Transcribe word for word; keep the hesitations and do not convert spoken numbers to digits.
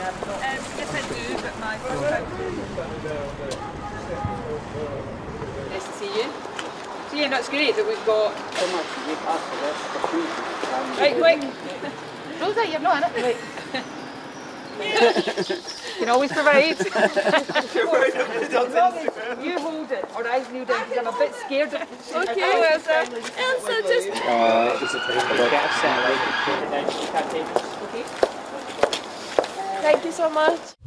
Um, yes, I do, but my nice to see you. So yeah, no, it's great that we've got so much. You've asked for this for free. right quick. Rosa, you've not in it. Right. You can always provide. As long as you hold it, or I kneel down, because I'm a bit scared of it. Okay, Elsa. Elsa, just... Uh, is it get a set, like, put it down, you can't take it. Okay. Thank you so much.